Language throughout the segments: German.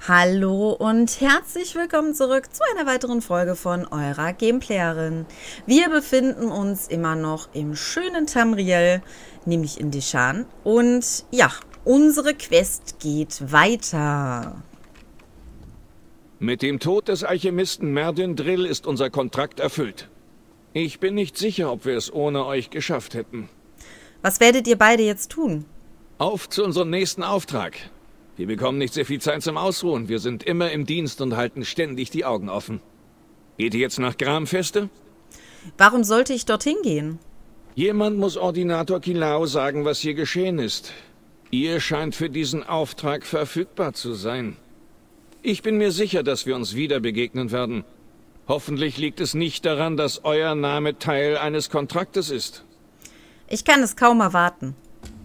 Hallo und herzlich willkommen zurück zu einer weiteren Folge von eurer Gameplayerin. Wir befinden uns immer noch im schönen Tamriel, nämlich in Deshaan. Und ja, unsere Quest geht weiter. Mit dem Tod des Alchemisten Merdin Drill ist unser Kontrakt erfüllt. Ich bin nicht sicher, ob wir es ohne euch geschafft hätten. Was werdet ihr beide jetzt tun? Auf zu unserem nächsten Auftrag. Wir bekommen nicht sehr viel Zeit zum Ausruhen. Wir sind immer im Dienst und halten ständig die Augen offen. Geht ihr jetzt nach Gramfeste? Warum sollte ich dorthin gehen? Jemand muss Ordinator Kilao sagen, was hier geschehen ist. Ihr scheint für diesen Auftrag verfügbar zu sein. Ich bin mir sicher, dass wir uns wieder begegnen werden. Hoffentlich liegt es nicht daran, dass euer Name Teil eines Kontraktes ist. Ich kann es kaum erwarten.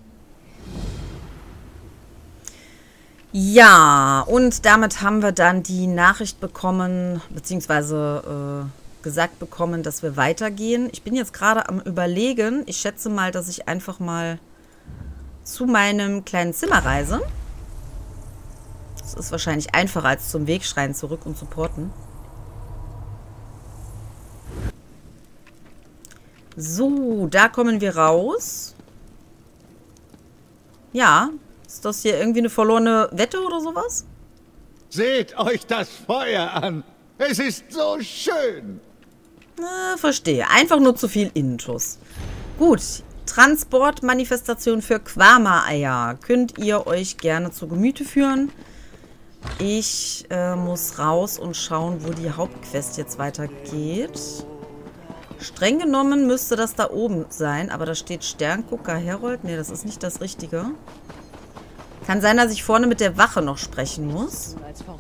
Ja, und damit haben wir dann die Nachricht bekommen, beziehungsweise gesagt bekommen, dass wir weitergehen. Ich bin jetzt gerade am Überlegen. Ich schätze mal, dass ich einfach mal zu meinem kleinen Zimmer reise. Das ist wahrscheinlich einfacher als zum Wegschreien zurück und zu porten. So, da kommen wir raus. Ja. Ist das hier irgendwie eine verlorene Wette oder sowas? Seht euch das Feuer an. Es ist so schön. Verstehe. Einfach nur zu viel Intus. Gut. Transportmanifestation für Quama-Eier. Könnt ihr euch gerne zu Gemüte führen. Ich muss raus und schauen, wo die Hauptquest jetzt weitergeht. Streng genommen müsste das da oben sein, aber da steht Sterngucker Herold. Nee, das ist nicht das Richtige. Kann sein, dass ich vorne mit der Wache noch sprechen muss.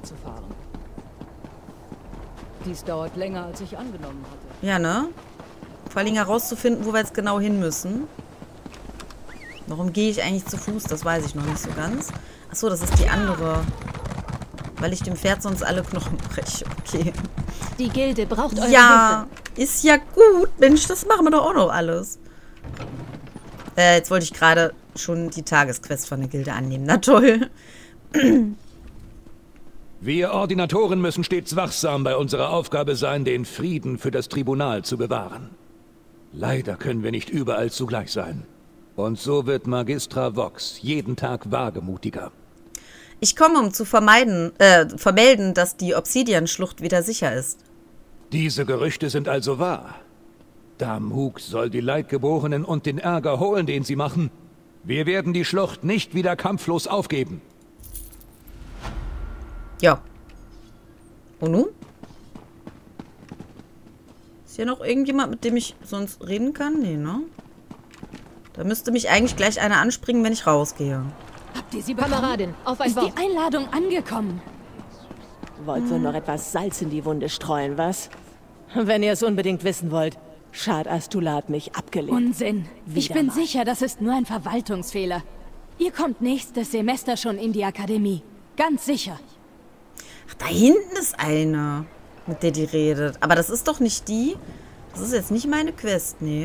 Dies dauert länger, als ich angenommen hatte. Ja, ne? Vor allem herauszufinden, wo wir jetzt genau hin müssen. Warum gehe ich eigentlich zu Fuß? Das weiß ich noch nicht so ganz. Achso, das ist die andere. Weil ich dem Pferd sonst alle Knochen breche. Okay. Die Gilde braucht eure Ja, Hilfe. ist ja gut. Mensch, das machen wir doch auch noch alles. Jetzt wollte ich gerade schon die Tagesquest von der Gilde annehmen. Na toll. Wir Ordinatoren müssen stets wachsam bei unserer Aufgabe sein, den Frieden für das Tribunal zu bewahren. Leider können wir nicht überall zugleich sein. Und so wird Magistra Vox jeden Tag wagemutiger. Ich komme, um zu vermelden, dass die Obsidian-Schlucht wieder sicher ist. Diese Gerüchte sind also wahr. Damhuk soll die Leidgeborenen und den Ärger holen, den sie machen. Wir werden die Schlucht nicht wieder kampflos aufgeben. Ja. Und nun? Ist hier noch irgendjemand, mit dem ich sonst reden kann? Nee, ne? Da müsste mich eigentlich gleich einer anspringen, wenn ich rausgehe. Habt ihr sie bekommen? Kameradin, auf ein Ist Wort. die Einladung angekommen? Wollt wohl noch etwas Salz in die Wunde streuen, was? Wenn ihr es unbedingt wissen wollt, Shad Astula hat mich abgelehnt. Unsinn. Ich Wieder bin mal. sicher, das ist nur ein Verwaltungsfehler. Ihr kommt nächstes Semester schon in die Akademie. Ganz sicher. Ach, da hinten ist eine, mit der die redet. Aber das ist doch nicht die. Das ist jetzt nicht meine Quest, nee.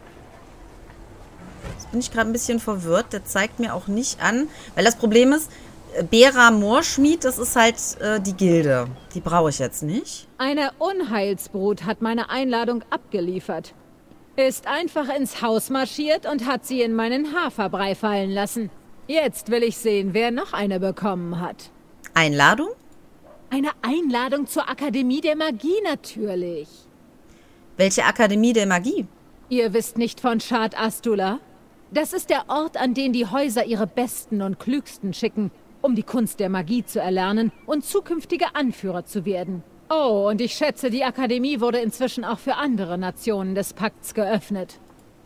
Jetzt bin ich gerade ein bisschen verwirrt. Der zeigt mir auch nicht an. Weil das Problem ist, Bera Moorschmied, das ist halt die Gilde. Die brauche ich jetzt nicht. Eine Unheilsbrut hat meine Einladung abgeliefert. Ist einfach ins Haus marschiert und hat sie in meinen Haferbrei fallen lassen. Jetzt will ich sehen, wer noch eine bekommen hat. Einladung? Eine Einladung zur Akademie der Magie natürlich. Welche Akademie der Magie? Ihr wisst nicht von Shad Astula? Das ist der Ort, an den die Häuser ihre Besten und Klügsten schicken, um die Kunst der Magie zu erlernen und zukünftige Anführer zu werden. Oh, und ich schätze, die Akademie wurde inzwischen auch für andere Nationen des Pakts geöffnet.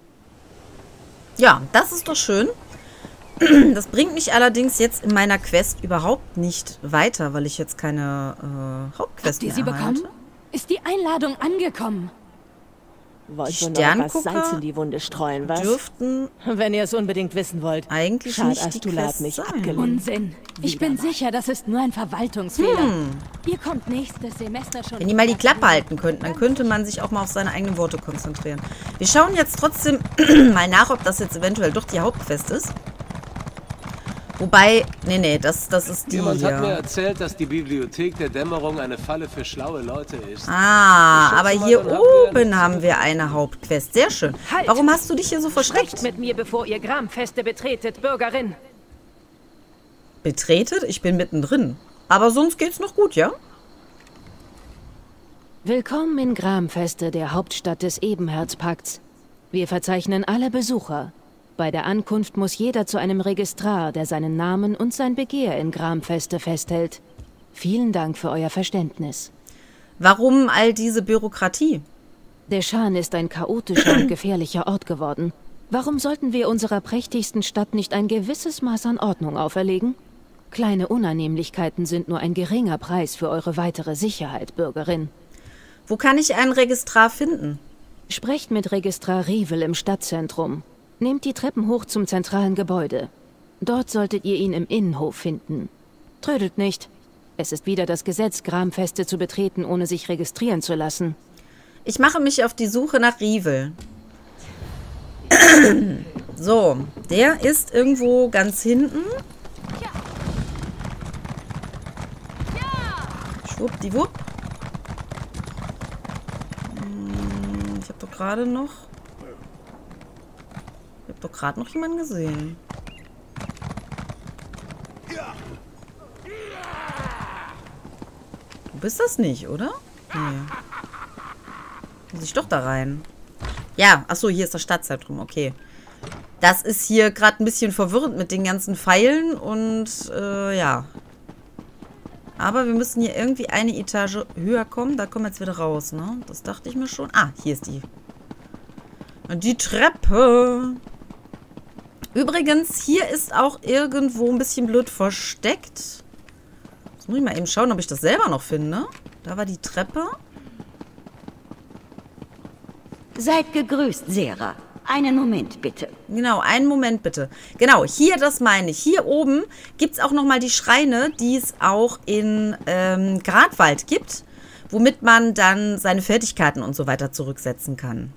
Ja, das ist doch schön. Das bringt mich allerdings jetzt in meiner Quest überhaupt nicht weiter, weil ich jetzt keine Hauptquest Habt ihr mehr sie erhalte. bekommen? Ist die Einladung angekommen? Wollt wohl noch etwas Sterngucker Salz in die Wunde streuen, was? Dürften Wenn ihr es unbedingt wissen wollt, eigentlich Shad nicht die Astula hat Quest mich sein. abgelehnt. Unsinn. Ich bin sicher, das ist nur ein Verwaltungsfehler. Ihr kommt nächstes Semester schon... Wenn die mal die Klappe halten könnten, dann könnte man sich auch mal auf seine eigenen Worte konzentrieren. Wir schauen jetzt trotzdem mal nach, ob das jetzt eventuell doch die Hauptquest ist. Wobei, nee, das ist die Jemand hat mir hier. erzählt, dass die Bibliothek der Dämmerung eine Falle für schlaue Leute ist. Ah, aber mal, hier dann haben wir oben haben wir eine Hauptquest. Sehr schön. Halt! Warum hast du dich hier so versteckt? Sprecht mit mir, bevor ihr Gramfeste betretet, Bürgerin. Betretet? Ich bin mittendrin. Aber sonst geht's noch gut, ja? Willkommen in Gramfeste, der Hauptstadt des Ebenherzpakts. Wir verzeichnen alle Besucher. Bei der Ankunft muss jeder zu einem Registrar, der seinen Namen und sein Begehr in Gramfeste festhält. Vielen Dank für euer Verständnis. Warum all diese Bürokratie? Deschan ist ein chaotischer und gefährlicher Ort geworden. Warum sollten wir unserer prächtigsten Stadt nicht ein gewisses Maß an Ordnung auferlegen? Kleine Unannehmlichkeiten sind nur ein geringer Preis für eure weitere Sicherheit, Bürgerin. Wo kann ich einen Registrar finden? Sprecht mit Registrar Rivel im Stadtzentrum. Nehmt die Treppen hoch zum zentralen Gebäude. Dort solltet ihr ihn im Innenhof finden. Trödelt nicht. Es ist wieder das Gesetz, Gramfeste zu betreten, ohne sich registrieren zu lassen. Ich mache mich auf die Suche nach Rivel. So, der ist irgendwo ganz hinten. Schwuppdiwupp. Ich habe doch gerade noch... Ich habe doch gerade noch jemanden gesehen. Du bist das nicht, oder? Nee. Muss ich doch da rein. Ja, achso, hier ist das Stadtzentrum, okay. Das ist hier gerade ein bisschen verwirrend mit den ganzen Pfeilen und, ja. Aber wir müssen hier irgendwie eine Etage höher kommen. Da kommen wir jetzt wieder raus, ne? Das dachte ich mir schon. Ah, hier ist die. Die Treppe. Übrigens, hier ist auch irgendwo ein bisschen blöd versteckt. Jetzt muss ich mal eben schauen, ob ich das selber noch finde. Da war die Treppe. Seid gegrüßt, Sera. Einen Moment, bitte. Genau, einen Moment bitte. Genau, hier, das meine ich. Hier oben gibt es auch nochmal die Schreine, die es auch in Gradwald gibt, womit man dann seine Fertigkeiten und so weiter zurücksetzen kann.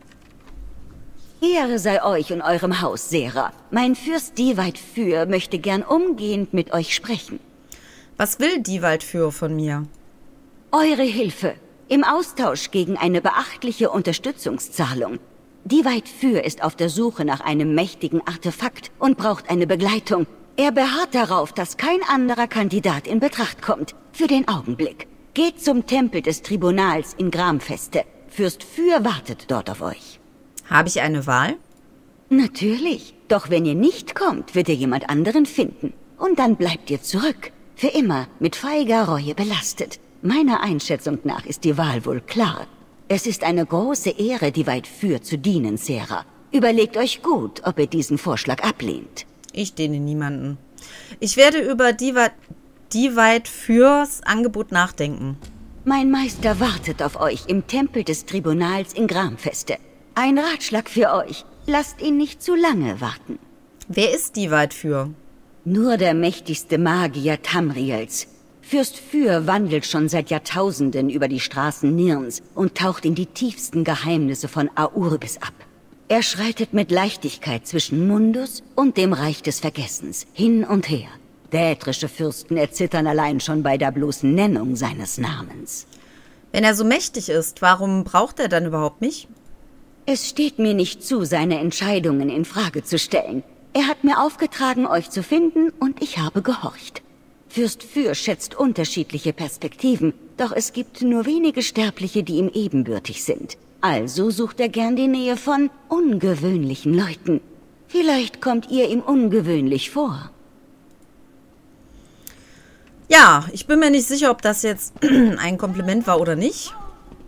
Ehre sei euch und eurem Haus, Sera. Mein Fürst Diveit Für möchte gern umgehend mit euch sprechen. Was will Diveit Für von mir? Eure Hilfe. Im Austausch gegen eine beachtliche Unterstützungszahlung. Diveit Für ist auf der Suche nach einem mächtigen Artefakt und braucht eine Begleitung. Er beharrt darauf, dass kein anderer Kandidat in Betracht kommt. Für den Augenblick. Geht zum Tempel des Tribunals in Gramfeste. Fürst Für wartet dort auf euch. Habe ich eine Wahl? Natürlich. Doch wenn ihr nicht kommt, wird ihr jemand anderen finden. Und dann bleibt ihr zurück. Für immer mit feiger Reue belastet. Meiner Einschätzung nach ist die Wahl wohl klar. Es ist eine große Ehre, Diveit Für zu dienen, Sera. Überlegt euch gut, ob ihr diesen Vorschlag ablehnt. Ich diene niemanden. Ich werde über Diveit Fürs Angebot nachdenken. Mein Meister wartet auf euch im Tempel des Tribunals in Gramfeste. Ein Ratschlag für euch. Lasst ihn nicht zu lange warten. Wer ist Diveit Für? Nur der mächtigste Magier Tamriels. Fürst Für wandelt schon seit Jahrtausenden über die Straßen Nirns und taucht in die tiefsten Geheimnisse von Aurbis ab. Er schreitet mit Leichtigkeit zwischen Mundus und dem Reich des Vergessens, hin und her. Dätrische Fürsten erzittern allein schon bei der bloßen Nennung seines Namens. Wenn er so mächtig ist, warum braucht er dann überhaupt mich? Es steht mir nicht zu, seine Entscheidungen in Frage zu stellen. Er hat mir aufgetragen, euch zu finden, und ich habe gehorcht. Fürst Für schätzt unterschiedliche Perspektiven, doch es gibt nur wenige Sterbliche, die ihm ebenbürtig sind. Also sucht er gern die Nähe von ungewöhnlichen Leuten. Vielleicht kommt ihr ihm ungewöhnlich vor. Ja, ich bin mir nicht sicher, ob das jetzt ein Kompliment war oder nicht.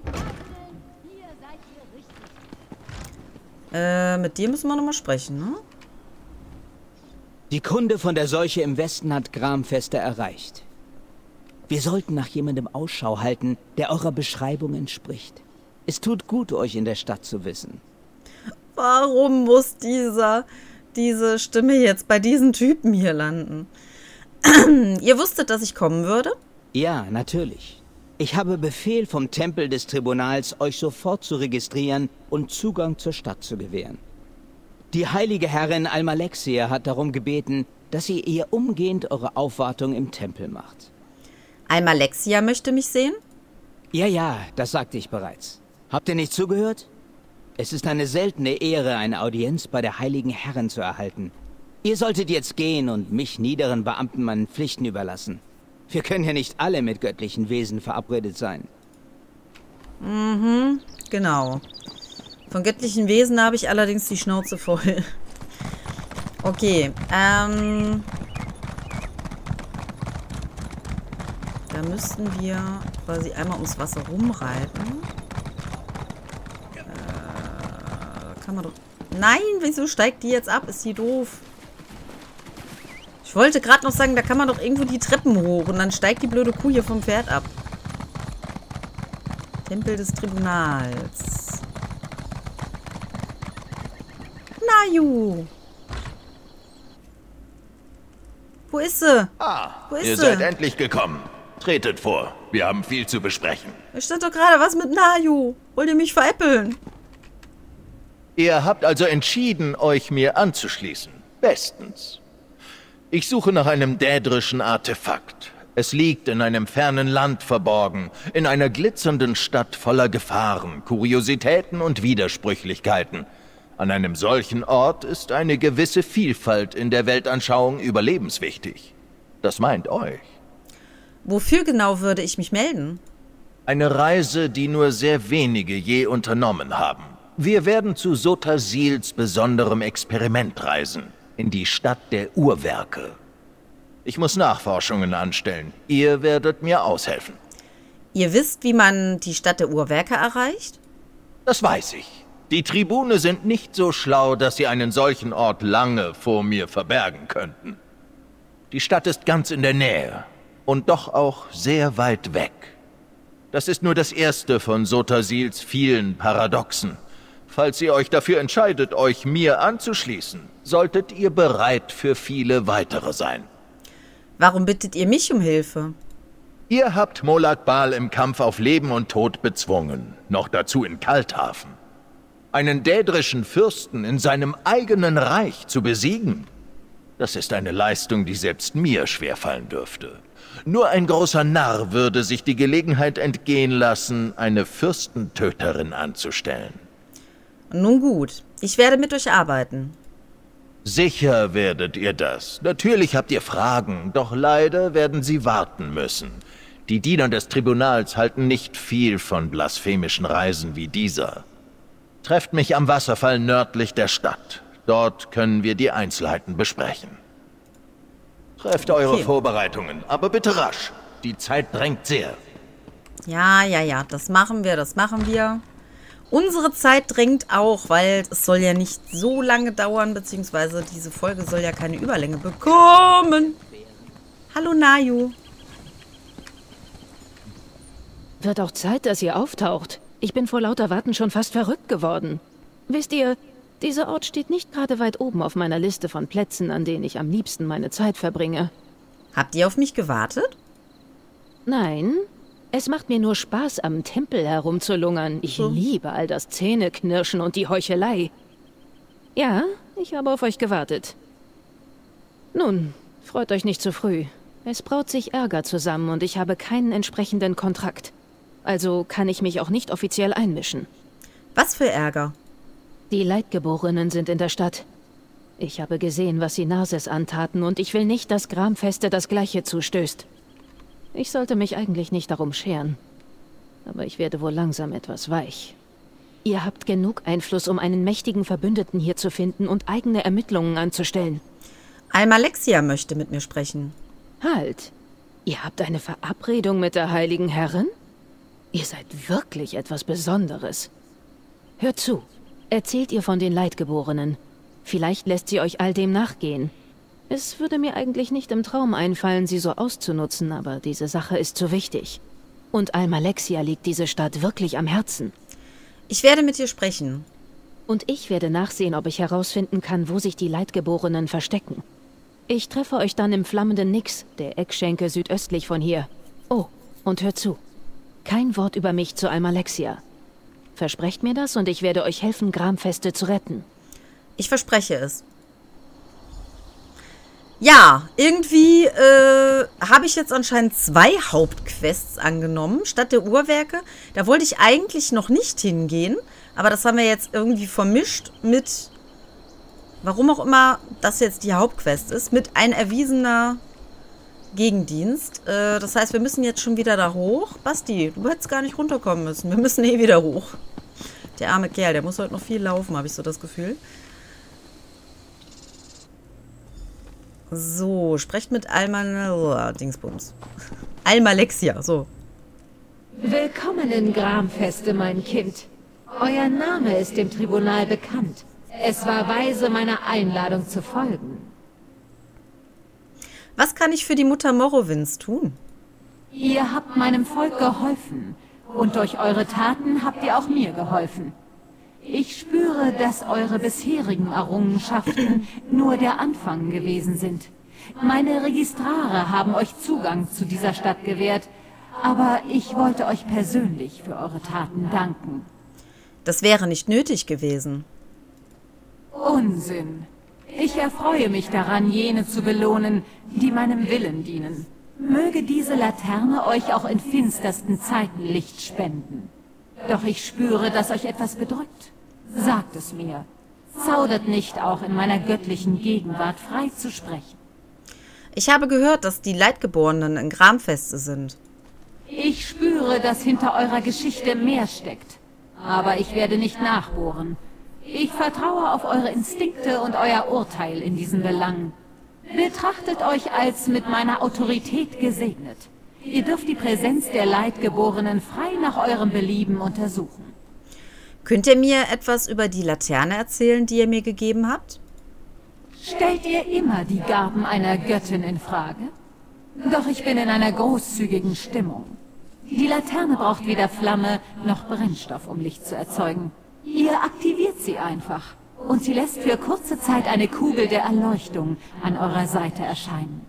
Mit dir müssen wir nochmal sprechen, ne? Die Kunde von der Seuche im Westen hat Gramfeste erreicht. Wir sollten nach jemandem Ausschau halten, der eurer Beschreibung entspricht. Es tut gut, euch in der Stadt zu wissen. Warum muss diese Stimme jetzt bei diesen Typen hier landen? Ihr wusstet, dass ich kommen würde? Ja, natürlich. Ich habe Befehl vom Tempel des Tribunals, euch sofort zu registrieren und Zugang zur Stadt zu gewähren. Die heilige Herrin Almalexia hat darum gebeten, dass ihr umgehend eure Aufwartung im Tempel macht. Almalexia möchte mich sehen? Ja, das sagte ich bereits. Habt ihr nicht zugehört? Es ist eine seltene Ehre, eine Audienz bei der Heiligen Herren zu erhalten. Ihr solltet jetzt gehen und mich niederen Beamten meinen Pflichten überlassen. Wir können ja nicht alle mit göttlichen Wesen verabredet sein. Mhm, genau. Von göttlichen Wesen habe ich allerdings die Schnauze voll. Okay, da müssten wir quasi einmal ums Wasser rumreiten. Kann man doch... Nein, wieso steigt die jetzt ab? Ist die doof? Ich wollte gerade noch sagen, da kann man doch irgendwo die Treppen hoch und dann steigt die blöde Kuh hier vom Pferd ab. Tempel des Tribunals. Naju! Wo ist sie? Wo ist ihr sie? seid endlich gekommen. Tretet vor. Wir haben viel zu besprechen. Da stand doch gerade was mit Naju. Wollt ihr mich veräppeln? Ihr habt also entschieden, euch mir anzuschließen. Bestens. Ich suche nach einem dädrischen Artefakt. Es liegt in einem fernen Land verborgen, in einer glitzernden Stadt voller Gefahren, Kuriositäten und Widersprüchlichkeiten. An einem solchen Ort ist eine gewisse Vielfalt in der Weltanschauung überlebenswichtig. Das meint euch. Wofür genau würde ich mich melden? Eine Reise, die nur sehr wenige je unternommen haben. Wir werden zu Sotasils besonderem Experiment reisen, in die Stadt der Uhrwerke. Ich muss Nachforschungen anstellen. Ihr werdet mir aushelfen. Ihr wisst, wie man die Stadt der Uhrwerke erreicht? Das weiß ich. Die Tribune sind nicht so schlau, dass sie einen solchen Ort lange vor mir verbergen könnten. Die Stadt ist ganz in der Nähe und doch auch sehr weit weg. Das ist nur das erste von Sotasils vielen Paradoxen. Falls ihr euch dafür entscheidet, euch mir anzuschließen, solltet ihr bereit für viele weitere sein. Warum bittet ihr mich um Hilfe? Ihr habt Molag Bal im Kampf auf Leben und Tod bezwungen, noch dazu in Kalthafen. Einen dädrischen Fürsten in seinem eigenen Reich zu besiegen, das ist eine Leistung, die selbst mir schwerfallen dürfte. Nur ein großer Narr würde sich die Gelegenheit entgehen lassen, eine Fürstentöterin anzustellen. Nun gut, ich werde mit euch arbeiten. Sicher werdet ihr das. Natürlich habt ihr Fragen, doch leider werden sie warten müssen. Die Diener des Tribunals halten nicht viel von blasphemischen Reisen wie dieser. Trefft mich am Wasserfall nördlich der Stadt. Dort können wir die Einzelheiten besprechen. Trefft eure Vorbereitungen, aber bitte rasch. Die Zeit drängt sehr. Ja, das machen wir. Unsere Zeit drängt auch, weil es soll ja nicht so lange dauern, beziehungsweise diese Folge soll ja keine Überlänge bekommen. Hallo Naju. Wird auch Zeit, dass ihr auftaucht. Ich bin vor lauter Warten schon fast verrückt geworden. Wisst ihr, dieser Ort steht nicht gerade weit oben auf meiner Liste von Plätzen, an denen ich am liebsten meine Zeit verbringe. Habt ihr auf mich gewartet? Nein. Es macht mir nur Spaß, am Tempel herumzulungern. Ich liebe all das Zähneknirschen und die Heuchelei. Ja, ich habe auf euch gewartet. Nun, freut euch nicht zu früh. Es braut sich Ärger zusammen und ich habe keinen entsprechenden Kontrakt. Also kann ich mich auch nicht offiziell einmischen. Was für Ärger? Die Leidgeborenen sind in der Stadt. Ich habe gesehen, was sie Narses antaten und ich will nicht, dass Gramfeste das Gleiche zustößt. Ich sollte mich eigentlich nicht darum scheren. Aber ich werde wohl langsam etwas weich. Ihr habt genug Einfluss, um einen mächtigen Verbündeten hier zu finden und eigene Ermittlungen anzustellen. Almalexia möchte mit mir sprechen. Halt! Ihr habt eine Verabredung mit der Heiligen Herrin? Ihr seid wirklich etwas Besonderes. Hört zu. Erzählt ihr von den Leidgeborenen. Vielleicht lässt sie euch all dem nachgehen. Es würde mir eigentlich nicht im Traum einfallen, sie so auszunutzen, aber diese Sache ist zu wichtig. Und Almalexia liegt diese Stadt wirklich am Herzen. Ich werde mit ihr sprechen. Und ich werde nachsehen, ob ich herausfinden kann, wo sich die Leidgeborenen verstecken. Ich treffe euch dann im flammenden Nix, der Eckschenke südöstlich von hier. Oh, und hört zu. Kein Wort über mich zu Almalexia. Versprecht mir das und ich werde euch helfen, Gramfeste zu retten. Ich verspreche es. Ja, irgendwie habe ich jetzt anscheinend 2 Hauptquests angenommen, statt der Uhrwerke. Da wollte ich eigentlich noch nicht hingehen, aber das haben wir jetzt irgendwie vermischt mit, warum auch immer das jetzt die Hauptquest ist, mit ein erwiesener Gegendienst. Das heißt, wir müssen jetzt schon wieder da hoch. Basti, du hättest gar nicht runterkommen müssen. Wir müssen eh wieder hoch. Der arme Kerl, der muss heute noch viel laufen, habe ich so das Gefühl. So, sprecht mit Dingsbums. Almalexia, so. Willkommen in Gramfeste, mein Kind. Euer Name ist dem Tribunal bekannt. Es war weise, meiner Einladung zu folgen. Was kann ich für die Mutter Morrowinds tun? Ihr habt meinem Volk geholfen. Und durch eure Taten habt ihr auch mir geholfen. Ich spüre, dass eure bisherigen Errungenschaften nur der Anfang gewesen sind. Meine Registrare haben euch Zugang zu dieser Stadt gewährt, aber ich wollte euch persönlich für eure Taten danken. Das wäre nicht nötig gewesen. Unsinn. Ich erfreue mich daran, jene zu belohnen, die meinem Willen dienen. Möge diese Laterne euch auch in finstersten Zeiten Licht spenden. Doch ich spüre, dass euch etwas bedrückt. Sagt es mir. Zaudert nicht auch in meiner göttlichen Gegenwart frei zu sprechen. Ich habe gehört, dass die Leidgeborenen in Gramfeste sind. Ich spüre, dass hinter eurer Geschichte mehr steckt. Aber ich werde nicht nachbohren. Ich vertraue auf eure Instinkte und euer Urteil in diesen Belangen. Betrachtet euch als mit meiner Autorität gesegnet. Ihr dürft die Präsenz der Leidgeborenen frei nach eurem Belieben untersuchen. Könnt ihr mir etwas über die Laterne erzählen, die ihr mir gegeben habt? Stellt ihr immer die Gaben einer Göttin in Frage? Doch ich bin in einer großzügigen Stimmung. Die Laterne braucht weder Flamme noch Brennstoff, um Licht zu erzeugen. Ihr aktiviert sie einfach. Und sie lässt für kurze Zeit eine Kugel der Erleuchtung an eurer Seite erscheinen.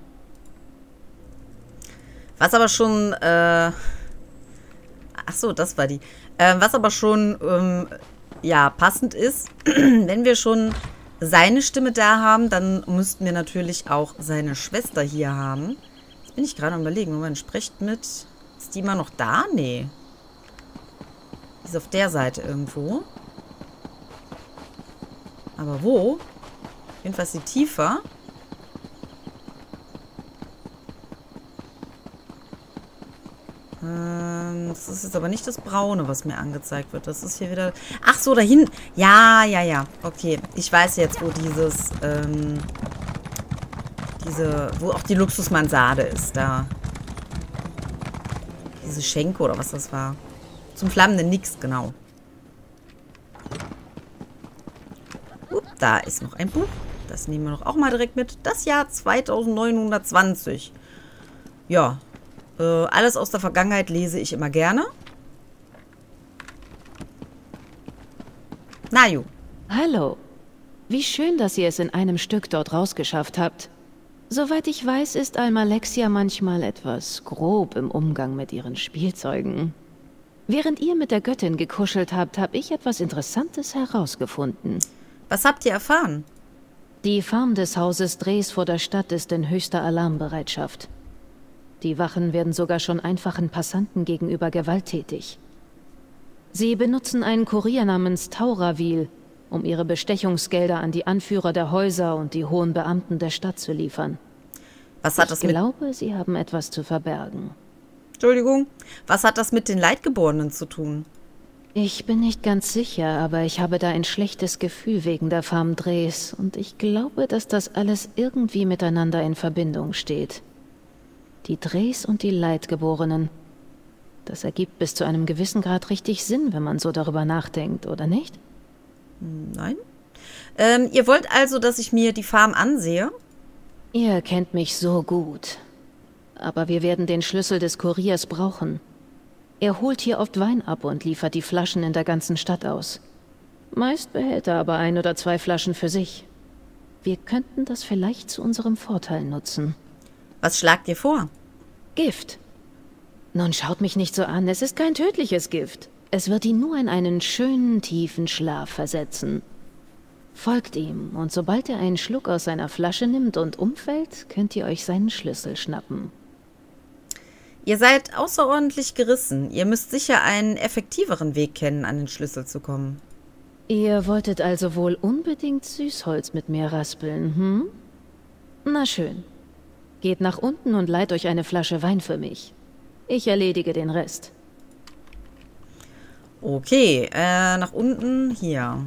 Was aber schon, ach so, das war die. Was aber schon, ja, passend ist, wenn wir schon seine Stimme da haben, dann müssten wir natürlich auch seine Schwester hier haben. Jetzt bin ich gerade am Überlegen, Moment, spricht mit, ist die immer noch da? Nee. Die ist auf der Seite irgendwo. Aber wo? Jedenfalls die tiefer. Das ist jetzt aber nicht das Braune, was mir angezeigt wird. Das ist hier wieder... Ach so, da hinten. Ja, ja, ja. Okay, ich weiß jetzt, wo dieses... wo auch die Luxusmansarde ist. Da. Diese Schenke oder was das war. Zum flammenden Nix, genau. Da ist noch ein Buch. Das nehmen wir doch auch mal direkt mit. Das Jahr 2920. Ja. Alles aus der Vergangenheit lese ich immer gerne. Naju. Hallo. Wie schön, dass ihr es in einem Stück dort rausgeschafft habt. Soweit ich weiß, ist Almalexia manchmal etwas grob im Umgang mit ihren Spielzeugen. Während ihr mit der Göttin gekuschelt habt, habe ich etwas Interessantes herausgefunden. Was habt ihr erfahren? Die Farm des Hauses Drees vor der Stadt ist in höchster Alarmbereitschaft. Die Wachen werden sogar schon einfachen Passanten gegenüber gewalttätig. Sie benutzen einen Kurier namens Tauravil, um ihre Bestechungsgelder an die Anführer der Häuser und die hohen Beamten der Stadt zu liefern. Was hat das mit... Ich glaube, sie haben etwas zu verbergen. Entschuldigung. Was hat das mit den Leidgeborenen zu tun? Ich bin nicht ganz sicher, aber ich habe da ein schlechtes Gefühl wegen der Farm Drees und ich glaube, dass das alles irgendwie miteinander in Verbindung steht. Die Drees und die Leidgeborenen. Das ergibt bis zu einem gewissen Grad richtig Sinn, wenn man so darüber nachdenkt, oder nicht? Nein. Ihr wollt also, dass ich mir die Farm ansehe? Ihr kennt mich so gut. Aber wir werden den Schlüssel des Kuriers brauchen. Er holt hier oft Wein ab und liefert die Flaschen in der ganzen Stadt aus. Meist behält er aber 1 oder 2 Flaschen für sich. Wir könnten das vielleicht zu unserem Vorteil nutzen. Was schlagt ihr vor? Gift. Nun schaut mich nicht so an, es ist kein tödliches Gift. Es wird ihn nur in einen schönen, tiefen Schlaf versetzen. Folgt ihm, und sobald er einen Schluck aus seiner Flasche nimmt und umfällt, könnt ihr euch seinen Schlüssel schnappen. Ihr seid außerordentlich gerissen. Ihr müsst sicher einen effektiveren Weg kennen, an den Schlüssel zu kommen. Ihr wolltet also wohl unbedingt Süßholz mit mir raspeln, hm? Na schön. Geht nach unten und leiht euch eine Flasche Wein für mich. Ich erledige den Rest. Okay, nach unten, hier.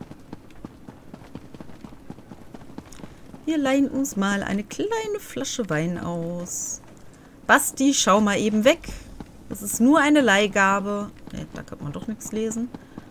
Wir leihen uns mal eine kleine Flasche Wein aus. Basti, schau mal eben weg. Das ist nur eine Leihgabe. Da kann man doch nichts lesen.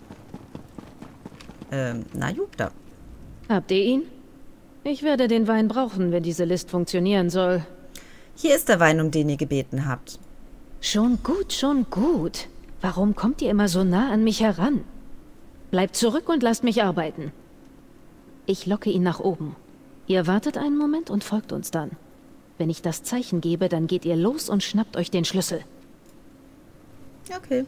Na gut, da. Habt ihr ihn? Ich werde den Wein brauchen, wenn diese List funktionieren soll. Hier ist der Wein, um den ihr gebeten habt. Schon gut, schon gut. Warum kommt ihr immer so nah an mich heran? Bleibt zurück und lasst mich arbeiten. Ich locke ihn nach oben. Ihr wartet einen Moment und folgt uns dann. Wenn ich das Zeichen gebe, dann geht ihr los und schnappt euch den Schlüssel. Okay.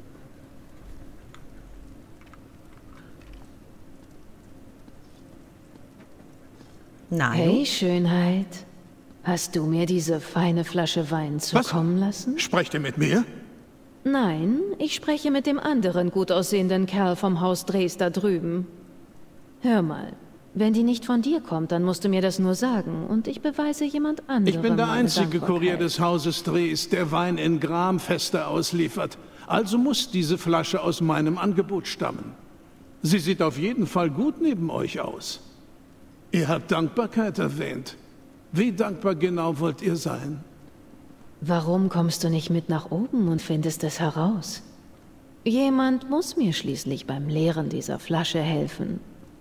Nein. Hey, Schönheit. Hast du mir diese feine Flasche Wein zukommen lassen? Sprecht ihr mit mir? Nein, ich spreche mit dem anderen gut aussehenden Kerl vom Haus Drees da drüben. Hör mal, wenn die nicht von dir kommt, dann musst du mir das nur sagen und ich beweise jemand anderem. Ich bin der meine einzige Dankbarkeit. Kurier des Hauses Drees, der Wein in Gramfeste ausliefert. Also muss diese Flasche aus meinem Angebot stammen. Sie sieht auf jeden Fall gut neben euch aus. Ihr habt Dankbarkeit erwähnt. Wie dankbar genau wollt ihr sein? Warum kommst du nicht mit nach oben und findest es heraus? Jemand muss mir schließlich beim Leeren dieser Flasche helfen.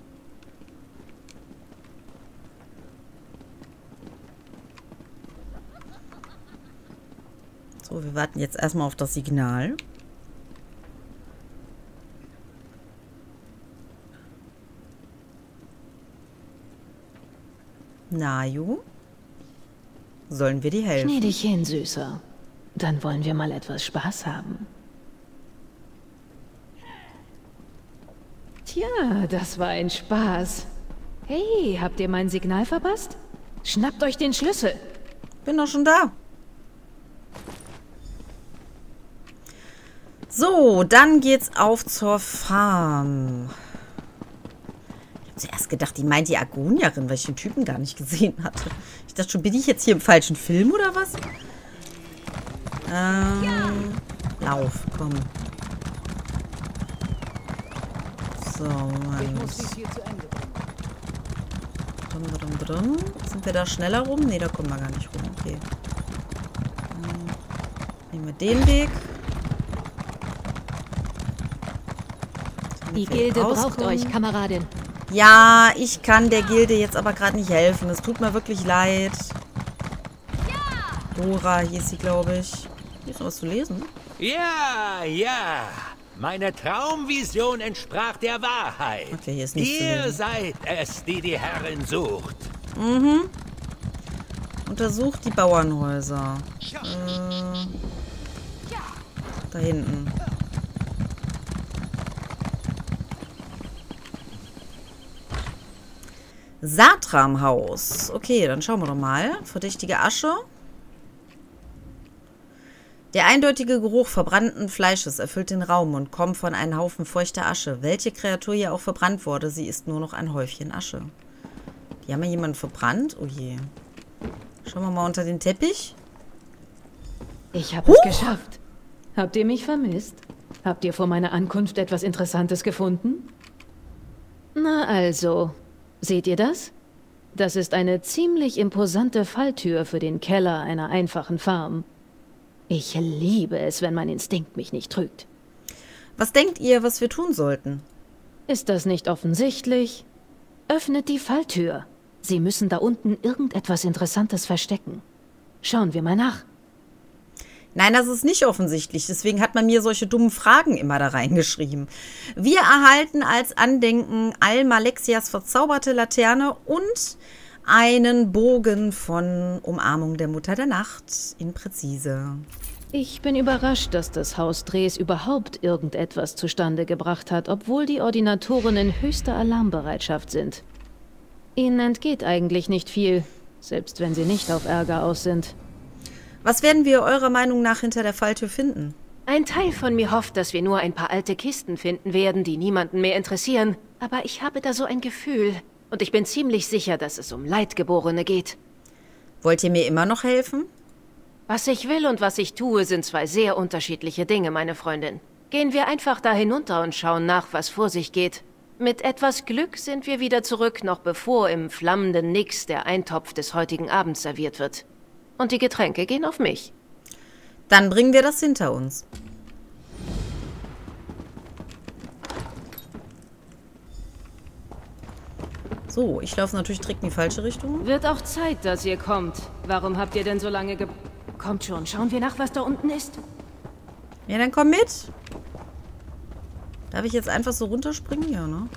So, wir warten jetzt erstmal auf das Signal. Nayu? Sollen wir dir helfen? Knie dich hin, Süßer. Dann wollen wir mal etwas Spaß haben. Tja, das war ein Spaß. Hey, habt ihr mein Signal verpasst? Schnappt euch den Schlüssel. Bin doch schon da. So, dann geht's auf zur Farm. Ich habe zuerst gedacht, die meint die Argonierin, weil ich den Typen gar nicht gesehen hatte. Ich dachte schon, bin ich jetzt hier im falschen Film oder was? Lauf, komm. So, Mann. Sind wir da schneller rum? Ne, da kommen wir gar nicht rum. Okay. Nehmen wir den Weg. Die Gilde braucht euch, Kameradin. Ja, ich kann der Gilde jetzt aber gerade nicht helfen. Es tut mir wirklich leid. Dora hieß sie, glaube ich. Hier ist noch was zu lesen. Ja, ja. Meine Traumvision entsprach der Wahrheit. Okay, hier ist nichts zu Ihr lesen. seid es, die die Herrin sucht. Mhm. Untersucht die Bauernhäuser. Da hinten. Satramhaus. Okay, dann schauen wir doch mal. Verdächtige Asche. Der eindeutige Geruch verbrannten Fleisches erfüllt den Raum und kommt von einem Haufen feuchter Asche. Welche Kreatur hier auch verbrannt wurde, sie ist nur noch ein Häufchen Asche. Die haben ja jemanden verbrannt? Oh je. Schauen wir mal unter den Teppich. Ich habe es geschafft. Habt ihr mich vermisst? Habt ihr vor meiner Ankunft etwas Interessantes gefunden? Na also, seht ihr das? Das ist eine ziemlich imposante Falltür für den Keller einer einfachen Farm. Ich liebe es, wenn mein Instinkt mich nicht trügt. Was denkt ihr, was wir tun sollten? Ist das nicht offensichtlich? Öffnet die Falltür. Sie müssen da unten irgendetwas Interessantes verstecken. Schauen wir mal nach. Nein, das ist nicht offensichtlich. Deswegen hat man mir solche dummen Fragen immer da reingeschrieben. Wir erhalten als Andenken Al-Malexias verzauberte Laterne und einen Bogen von Umarmung der Mutter der Nacht in Präzise. Ich bin überrascht, dass das Haus Drees überhaupt irgendetwas zustande gebracht hat, obwohl die Ordinatoren in höchster Alarmbereitschaft sind. Ihnen entgeht eigentlich nicht viel, selbst wenn sie nicht auf Ärger aus sind. Was werden wir eurer Meinung nach hinter der Falltür finden? Ein Teil von mir hofft, dass wir nur ein paar alte Kisten finden werden, die niemanden mehr interessieren. Aber ich habe da so ein Gefühl. Und ich bin ziemlich sicher, dass es um Leidgeborene geht. Wollt ihr mir immer noch helfen? Was ich will und was ich tue, sind zwei sehr unterschiedliche Dinge, meine Freundin. Gehen wir einfach da hinunter und schauen nach, was vor sich geht. Mit etwas Glück sind wir wieder zurück, noch bevor im flammenden Nix der Eintopf des heutigen Abends serviert wird. Und die Getränke gehen auf mich. Dann bringen wir das hinter uns. So, ich laufe natürlich direkt in die falsche Richtung. Wird auch Zeit, dass ihr kommt. Warum habt ihr denn so lange Kommt schon, schauen wir nach, was da unten ist. Ja, dann komm mit. Darf ich jetzt einfach so runterspringen? Ja, ne?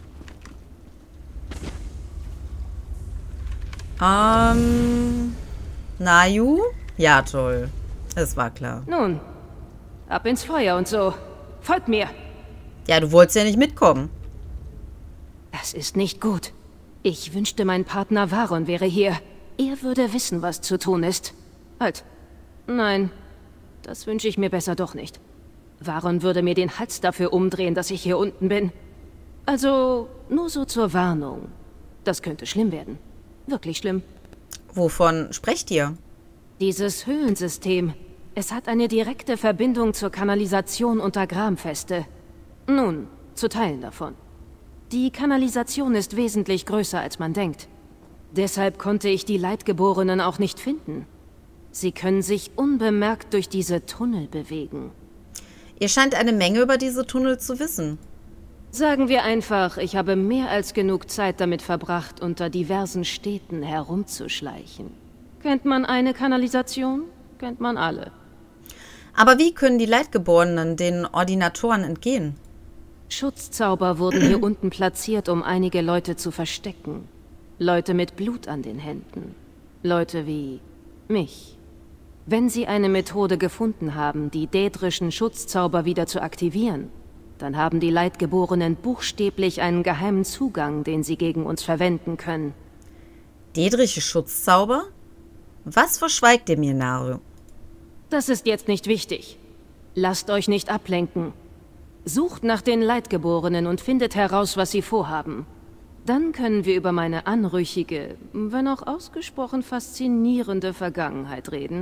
Naju? Ja, toll. Das war klar. Nun, ab ins Feuer und so. Folgt mir. Ja, du wolltest ja nicht mitkommen. Das ist nicht gut. Ich wünschte, mein Partner Varon wäre hier. Er würde wissen, was zu tun ist. Halt. Nein, das wünsche ich mir besser doch nicht. Varon würde mir den Hals dafür umdrehen, dass ich hier unten bin. Also, nur so zur Warnung. Das könnte schlimm werden. Wirklich schlimm. Wovon sprecht ihr? Dieses Höhlensystem. Es hat eine direkte Verbindung zur Kanalisation unter Gramfeste. Nun, zu Teilen davon. Die Kanalisation ist wesentlich größer, als man denkt. Deshalb konnte ich die Leidgeborenen auch nicht finden. Sie können sich unbemerkt durch diese Tunnel bewegen. Ihr scheint eine Menge über diese Tunnel zu wissen. Sagen wir einfach, ich habe mehr als genug Zeit damit verbracht, unter diversen Städten herumzuschleichen. Kennt man eine Kanalisation, kennt man alle. Aber wie können die Leidgeborenen den Ordinatoren entgehen? Schutzzauber wurden hier unten platziert, um einige Leute zu verstecken. Leute mit Blut an den Händen. Leute wie mich. Wenn sie eine Methode gefunden haben, die dädrischen Schutzzauber wieder zu aktivieren, dann haben die Leidgeborenen buchstäblich einen geheimen Zugang, den sie gegen uns verwenden können. Dädrische Schutzzauber? Was verschweigt ihr mir, Naru? Das ist jetzt nicht wichtig. Lasst euch nicht ablenken. Sucht nach den Leidgeborenen und findet heraus, was sie vorhaben. Dann können wir über meine anrüchige, wenn auch ausgesprochen faszinierende Vergangenheit reden.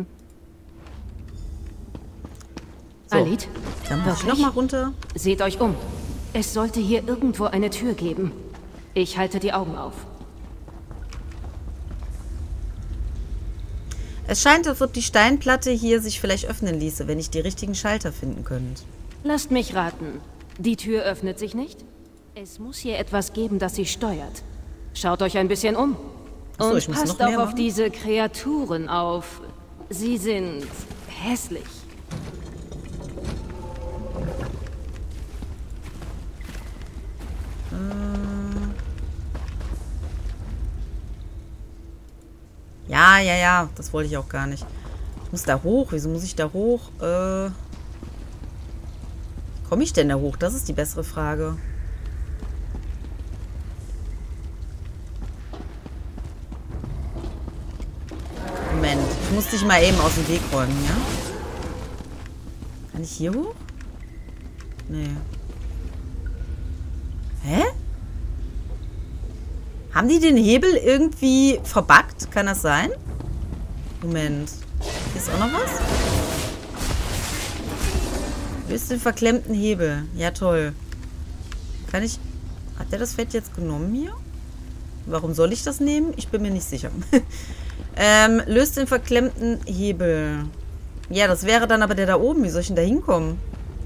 So, Alit, dann muss ich nochmal runter. Seht euch um. Es sollte hier irgendwo eine Tür geben. Ich halte die Augen auf. Es scheint, als ob die Steinplatte hier sich vielleicht öffnen ließe, wenn ich die richtigen Schalter finden könnte. Lasst mich raten. Die Tür öffnet sich nicht? Es muss hier etwas geben, das sie steuert. Schaut euch ein bisschen um. Achso, und passt auch auf diese Kreaturen auf. Sie sind hässlich. Ja, das wollte ich auch gar nicht. Ich muss da hoch. Wieso muss ich da hoch? Komme ich denn da hoch? Das ist die bessere Frage. Moment, ich muss dich mal eben aus dem Weg räumen, ja? Kann ich hier hoch? Nee. Hä? Haben die den Hebel irgendwie verbuggt? Kann das sein? Moment. Hier ist auch noch was? Löst den verklemmten Hebel. Ja, toll. Kann ich... Hat der das Fett jetzt genommen hier? Warum soll ich das nehmen? Ich bin mir nicht sicher. Löst den verklemmten Hebel. Ja, das wäre dann aber der da oben. Wie soll ich denn da hinkommen?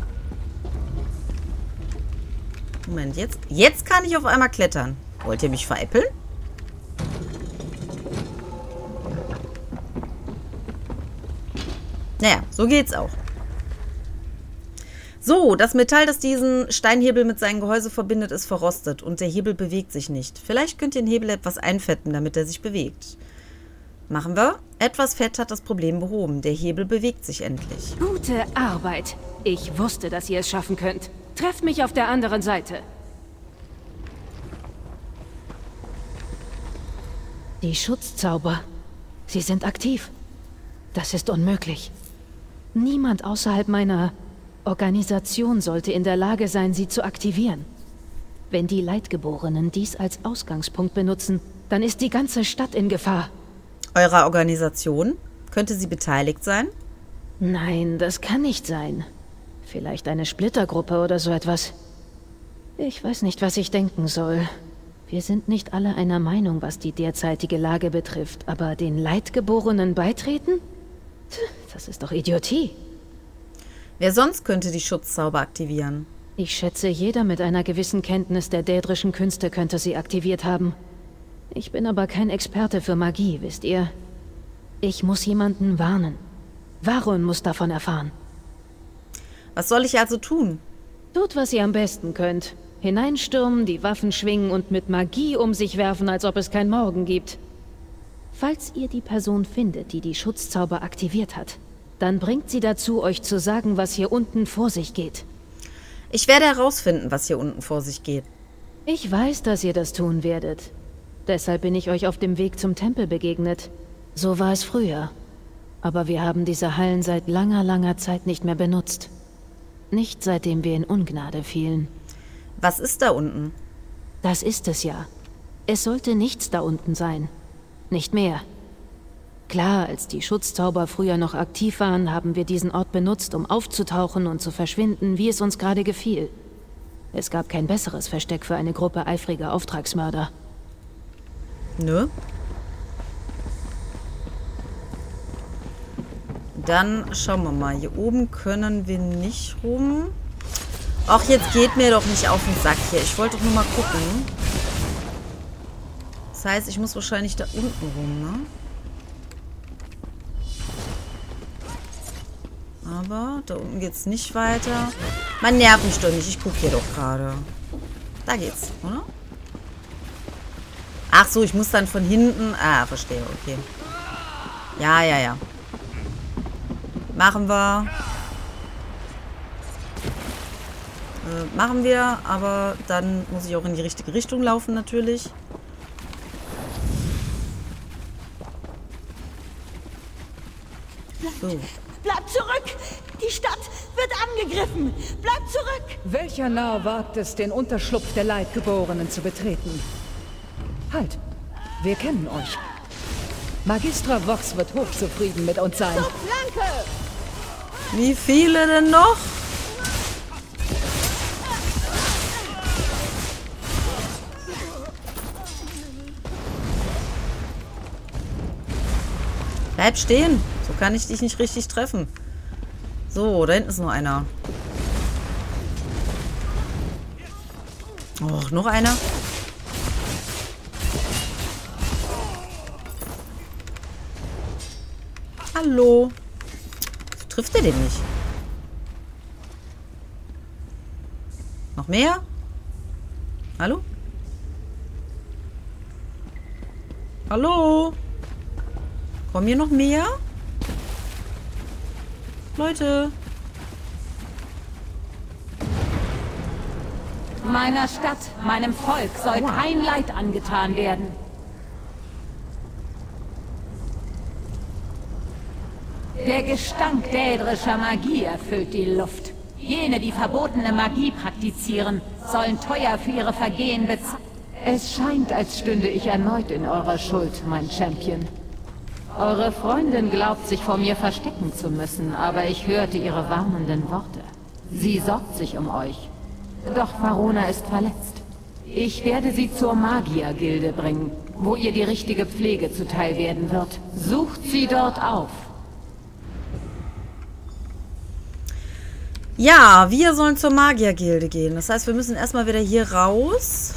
Moment, jetzt kann ich auf einmal klettern. Wollt ihr mich veräppeln? Naja, so geht's auch. So, das Metall, das diesen Steinhebel mit seinem Gehäuse verbindet, ist verrostet und der Hebel bewegt sich nicht. Vielleicht könnt ihr den Hebel etwas einfetten, damit er sich bewegt. Machen wir. Etwas Fett hat das Problem behoben. Der Hebel bewegt sich endlich. Gute Arbeit. Ich wusste, dass ihr es schaffen könnt. Trefft mich auf der anderen Seite. Die Schutzzauber. Sie sind aktiv. Das ist unmöglich. Niemand außerhalb meiner Organisation sollte in der Lage sein, sie zu aktivieren. Wenn die Leitgeborenen dies als Ausgangspunkt benutzen, dann ist die ganze Stadt in Gefahr. Eurer Organisation? Könnte sie beteiligt sein? Nein, das kann nicht sein. Vielleicht eine Splittergruppe oder so etwas. Ich weiß nicht, was ich denken soll. Wir sind nicht alle einer Meinung, was die derzeitige Lage betrifft, aber den Leitgeborenen beitreten? Das ist doch Idiotie. Wer sonst könnte die Schutzzauber aktivieren? Ich schätze, jeder mit einer gewissen Kenntnis der dädrischen Künste könnte sie aktiviert haben. Ich bin aber kein Experte für Magie, wisst ihr? Ich muss jemanden warnen. Varun muss davon erfahren. Was soll ich also tun? Tut, was ihr am besten könnt. Hineinstürmen, die Waffen schwingen und mit Magie um sich werfen, als ob es kein Morgen gibt. Falls ihr die Person findet, die die Schutzzauber aktiviert hat, dann bringt sie dazu, euch zu sagen, was hier unten vor sich geht. Ich werde herausfinden, was hier unten vor sich geht. Ich weiß, dass ihr das tun werdet. Deshalb bin ich euch auf dem Weg zum Tempel begegnet. So war es früher. Aber wir haben diese Hallen seit langer, langer Zeit nicht mehr benutzt. Nicht seitdem wir in Ungnade fielen. Was ist da unten? Das ist es ja. Es sollte nichts da unten sein. Nicht mehr. Klar, als die Schutzzauber früher noch aktiv waren, haben wir diesen Ort benutzt, um aufzutauchen und zu verschwinden, wie es uns gerade gefiel. Es gab kein besseres Versteck für eine Gruppe eifriger Auftragsmörder. Nö. Dann schauen wir mal. Hier oben können wir nicht rum. Ach, jetzt geht mir doch nicht auf den Sack hier. Ich wollte doch nur mal gucken. Das heißt, ich muss wahrscheinlich da unten rum, ne? Aber da unten geht's nicht weiter. Man nervt mich doch nicht. Ich gucke hier doch gerade. Da geht's, oder? Ach so, ich muss dann von hinten... Ah, verstehe, okay. Ja, ja, ja. Machen wir. Machen wir, aber dann muss ich auch in die richtige Richtung laufen, natürlich. So. Bleibt zurück! Die Stadt wird angegriffen! Bleibt zurück! Welcher Narr wagt es, den Unterschlupf der Leitgeborenen zu betreten? Halt! Wir kennen euch. Magistra Vox wird hochzufrieden mit uns sein. Zur Flanke! Wie viele denn noch? Bleib stehen. So kann ich dich nicht richtig treffen. So, da hinten ist noch einer. Oh, noch einer. Hallo. So trifft er den nicht. Noch mehr? Hallo? Hallo? Kommen hier noch mehr? Leute. Meiner Stadt, meinem Volk soll kein Leid angetan werden. Der Gestank dädrischer Magie erfüllt die Luft. Jene, die verbotene Magie praktizieren, sollen teuer für ihre Vergehen bezahlen. Es scheint, als stünde ich erneut in eurer Schuld, mein Champion. Eure Freundin glaubt, sich vor mir verstecken zu müssen, aber ich hörte ihre warnenden Worte. Sie sorgt sich um euch. Doch Varuna ist verletzt. Ich werde sie zur Magiergilde bringen, wo ihr die richtige Pflege zuteil werden wird. Sucht sie dort auf. Ja, wir sollen zur Magiergilde gehen. Das heißt, wir müssen erstmal wieder hier raus.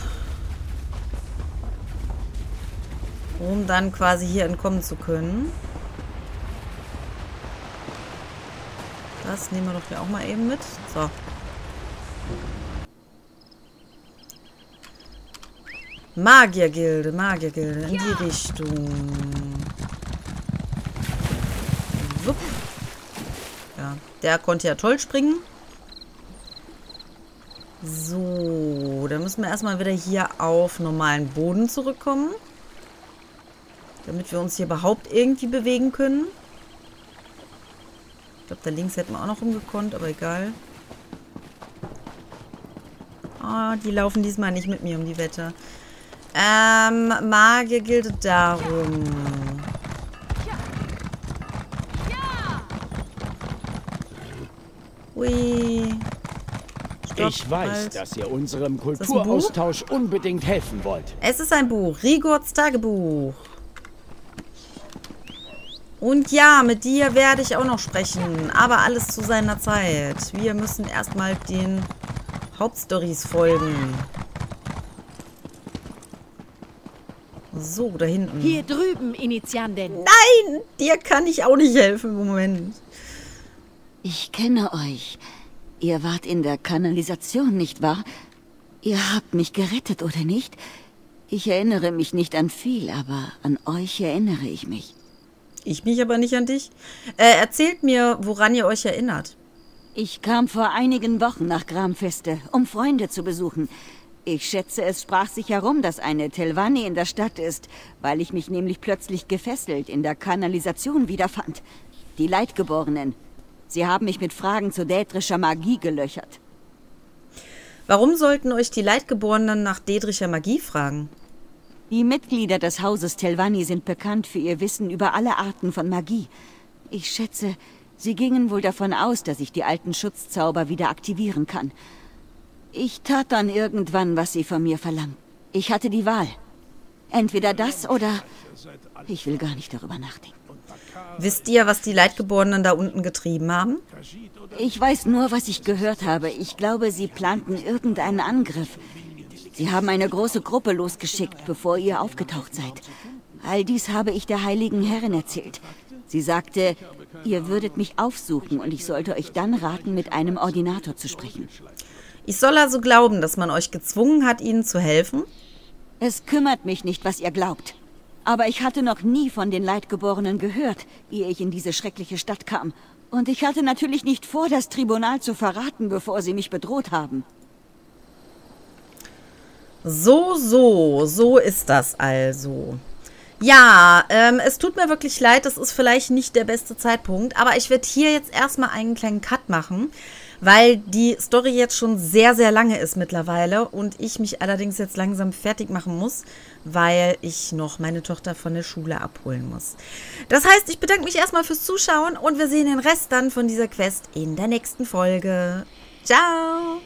Um dann quasi hier entkommen zu können. Das nehmen wir doch hier auch mal eben mit. So. Magiergilde, Magiergilde. In die Richtung. Wupp. Ja, der konnte ja toll springen. So, dann müssen wir erstmal wieder hier auf normalen Boden zurückkommen. Damit wir uns hier überhaupt irgendwie bewegen können. Ich glaube, da links hätten wir auch noch rumgekonnt, aber egal. Oh, die laufen diesmal nicht mit mir um die Wette. Magier gilt darum. Hui. Stopp, ich weiß, halt. dass ihr unserem Kulturaustausch unbedingt helfen wollt. Es ist ein Buch. Rigords Tagebuch. Und ja, mit dir werde ich auch noch sprechen. Aber alles zu seiner Zeit. Wir müssen erstmal den Hauptstories folgen. So, da hinten. Hier drüben, Initianden. Nein, dir kann ich auch nicht helfen im Moment. Ich kenne euch. Ihr wart in der Kanalisation, nicht wahr? Ihr habt mich gerettet, oder nicht? Ich erinnere mich nicht an viel, aber an euch erinnere ich mich. Ich mich aber nicht an dich. Erzählt mir, woran ihr euch erinnert. Ich kam vor einigen Wochen nach Gramfeste, um Freunde zu besuchen. Ich schätze, es sprach sich herum, dass eine Telvanni in der Stadt ist, weil ich mich nämlich plötzlich gefesselt in der Kanalisation wiederfand. Die Leidgeborenen. Sie haben mich mit Fragen zu dädrischer Magie gelöchert. Warum sollten euch die Leidgeborenen nach dädrischer Magie fragen? Die Mitglieder des Hauses Telvanni sind bekannt für ihr Wissen über alle Arten von Magie. Ich schätze, sie gingen wohl davon aus, dass ich die alten Schutzzauber wieder aktivieren kann. Ich tat dann irgendwann, was sie von mir verlangt. Ich hatte die Wahl. Entweder das oder... Ich will gar nicht darüber nachdenken. Wisst ihr, was die Leidgeborenen da unten getrieben haben? Ich weiß nur, was ich gehört habe. Ich glaube, sie planten irgendeinen Angriff. Sie haben eine große Gruppe losgeschickt, bevor ihr aufgetaucht seid. All dies habe ich der heiligen Herrin erzählt. Sie sagte, ihr würdet mich aufsuchen und ich sollte euch dann raten, mit einem Ordinator zu sprechen. Ich soll also glauben, dass man euch gezwungen hat, ihnen zu helfen? Es kümmert mich nicht, was ihr glaubt. Aber ich hatte noch nie von den Leidgeborenen gehört, ehe ich in diese schreckliche Stadt kam. Und ich hatte natürlich nicht vor, das Tribunal zu verraten, bevor sie mich bedroht haben. So ist das also. Ja, es tut mir wirklich leid, das ist vielleicht nicht der beste Zeitpunkt, aber ich werde hier jetzt erstmal einen kleinen Cut machen, weil die Story jetzt schon sehr, sehr lange ist mittlerweile und ich mich allerdings jetzt langsam fertig machen muss, weil ich noch meine Tochter von der Schule abholen muss. Das heißt, ich bedanke mich erstmal fürs Zuschauen und wir sehen den Rest dann von dieser Quest in der nächsten Folge. Ciao!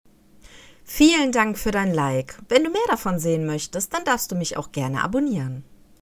Vielen Dank für dein Like. Wenn du mehr davon sehen möchtest, dann darfst du mich auch gerne abonnieren.